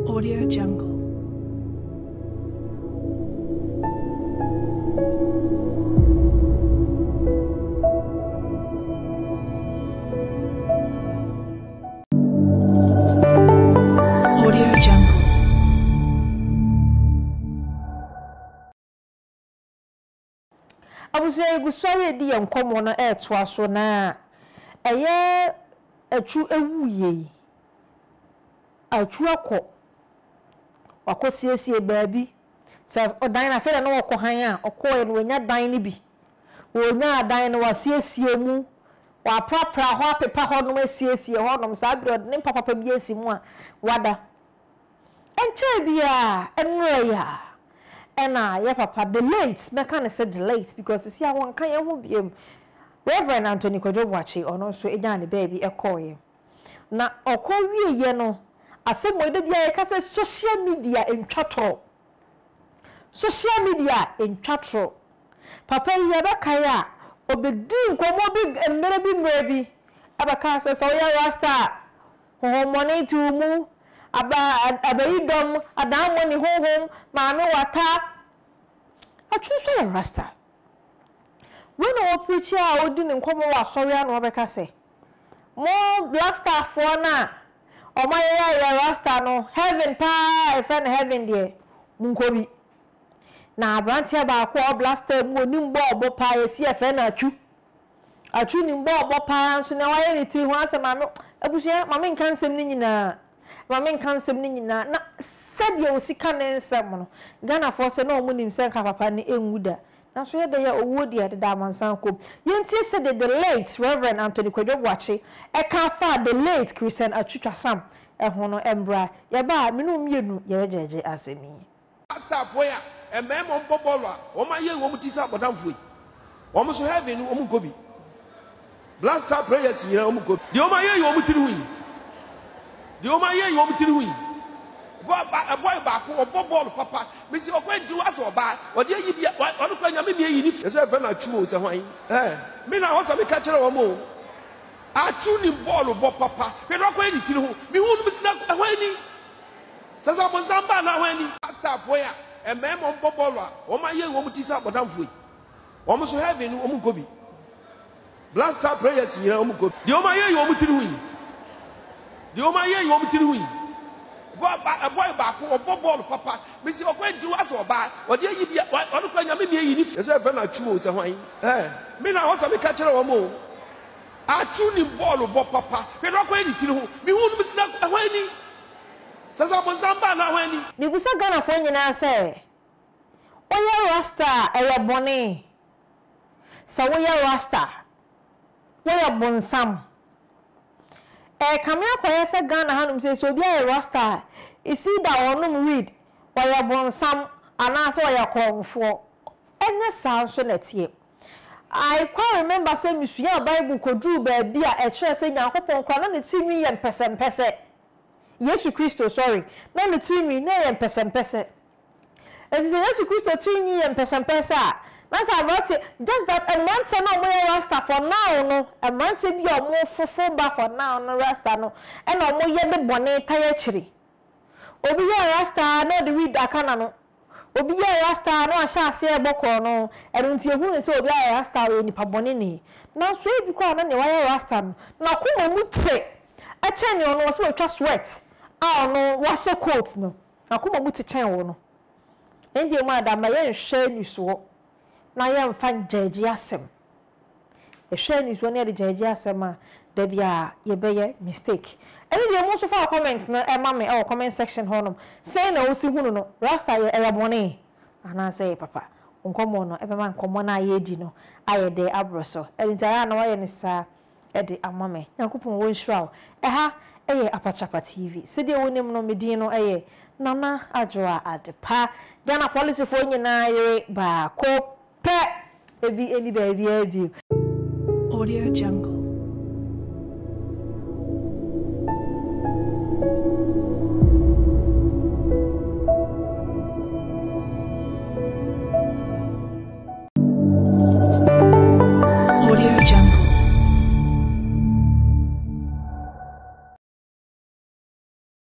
Audio Jungle. Abusua egusɔre di enkomo no ɛtoa so na ɛyɛ atwu ewuye atwu akɔ wakosiesie baabi sɛ odan na fɛrɛ no wɔkɔ han a ɔkɔɛ no wonya dan ni bi wonya dan no wasiesie mu waprapra hɔ apepa hɔ no asiesie hɔ no saa bi ne papa bi esi mu a wada enche bia enwe ya ena ye papa the late meka ne said the late because see I won kan ye ho biem Reverend Anthony Kwadwo Boakye ono so egya ne baby ekoye na okɔwie ye no asemo de bia ye ka se social media entwatro papa ye be kai a obedi nkomo bi emere bi abaka se so ye rasta homoni tu mu abayidom adamo ni honhom maame wata atwuso ya rasta when o preach a odi ne nkomo wa sori ana obeka se mo black star for na o ma ya rasta no heaven pa e fe na heaven there munkobi na abrantia ba akwa black star mu oni mbo obo pa esi e fe na atwu ni mbo obo pa nso na wa ye ni ti ho ase maame abusia maame nkan sem ni nyina Mama nkansem ni nyina na sadia osika ne nsem no Ghana for se na omunim se nka papa ne enwuda na so ye de ya owo dia de da mansan kom yentie se de the late Reverend Anthony Kwadwo Boakye e ka fa the late Christian Atwitwa Sam e ho no embra ye ba me no mienu ye jeje asemi pastor for ya e memo mbobolo a o ma ye wo mutisa bodamfo wo mo so heaven wo mo gobi blaster prayers yira wo mo gobi de o ma ye wo mutiri hu the woman here you want to do a boy back or ball papa Miss Okwenju as or bad or the idea or the Kwanya maybe if there's a very true as a wine me now also me catch or more I tune ball or papa we're not going to do me won't miss that when says I'm on Zamba now when staff where a man on Bobola or my young woman teach up but I'm free almost having Omukobi blaster prayers here Omukobi the woman here you want to do the woman here you want to do a boy back or ball papa Miss Okwenju as or bad or the idea or the Kwanya maybe if there's a very true as a wine me now also me catch or more I tune ball or papa we're not going to do me won't miss that when says I'm on Zamba now when me busa Ghana for nyina say oya rasta e bone so oya rasta oya bonsam kamia kwa yesa Ghana hanum say so bia rasta isi da onum read oya bonsam ana so oya konfo enya sa so netie I quite remember say misua Bible kodru ba bia e kire say Nyankopon kwa na ne timi ye mpese Yesu Kristo sorry na ne timi na ye mpese it is Yesu Kristo timi ye mpese that's about it. Just that a month no more rasta for now no a month be or more fufu ba for now no rasta no and no more ye be bone tire chiri obi ye rasta no the read akana no obi ye rasta no ahya ase eboko no erunti ehu ne se obi ye rasta we nipa bone ni na so e bi kwa na ne wa ye rasta no na kuma mu te a chen yo no so twa sweat ah no wa she coat no na kuma mu te chen wo no endi mu ada ma ye hwe ni so na yam fan jeje asem e hwe ni so na de jeje asem a da bia ye beye mistake any dey mo so for comment na e ma me e comment section honom say na o si hunu no rasta ye e bone ana say papa nkomo no e be ma nkomo na ye di no aye de abroso e ntaya na waye ni sa e de amame Yakopon won hwira e ha e ye Apatrapa TV se de wonim no medin no e ye Nana Adwoa Adepa Ghana policy for nyina ye ba ko pe ebi eni ba ebi Audio Jungle.